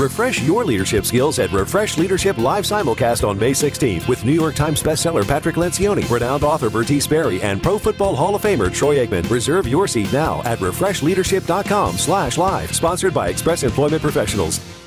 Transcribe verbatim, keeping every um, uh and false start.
Refresh your leadership skills at Refresh Leadership Live Simulcast on May sixteenth with New York Times bestseller Patrick Lencioni, renowned author Bertice Berry, and Pro Football Hall of Famer Troy Aikman. Reserve your seat now at refresh leadership dot com slash live. Sponsored by Express Employment Professionals.